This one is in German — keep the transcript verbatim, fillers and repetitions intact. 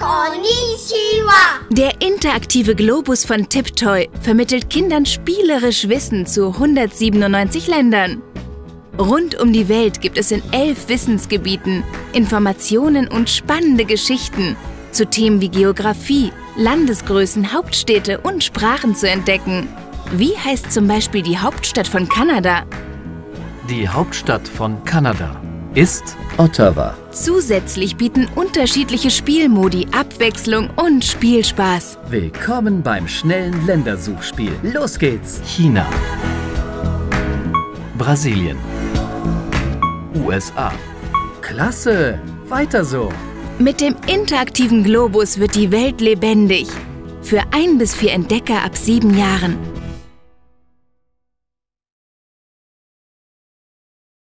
Konnichiwa. Der interaktive Globus von Tiptoy vermittelt Kindern spielerisch Wissen zu hundertsiebenundneunzig Ländern. Rund um die Welt gibt es in elf Wissensgebieten Informationen und spannende Geschichten zu Themen wie Geografie, Landesgrößen, Hauptstädte und Sprachen zu entdecken. Wie heißt zum Beispiel die Hauptstadt von Kanada? Die Hauptstadt von Kanada ist Ottawa. Zusätzlich bieten unterschiedliche Spielmodi Abwechslung und Spielspaß. Willkommen beim schnellen Ländersuchspiel. Los geht's! China, Brasilien, U S A. Klasse! Weiter so! Mit dem interaktiven Globus wird die Welt lebendig. Für ein bis vier Entdecker ab sieben Jahren.